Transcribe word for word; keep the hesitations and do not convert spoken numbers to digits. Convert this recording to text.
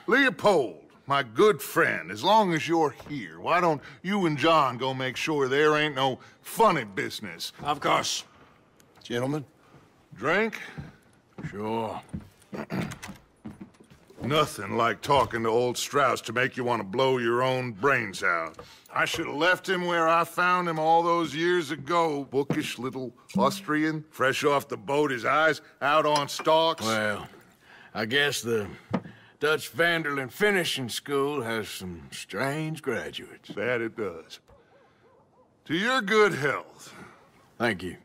Leopold, my good friend, as long as you're here, why don't you and John go make sure there ain't no funny business? Of course. Gentlemen? Drink? Sure. Nothing like talking to old Strauss to make you want to blow your own brains out. I should have left him where I found him all those years ago. Bookish little Austrian, fresh off the boat, his eyes out on stalks. Well, I guess the Dutch Vanderlyn Finishing School has some strange graduates. That it does. To your good health. Thank you.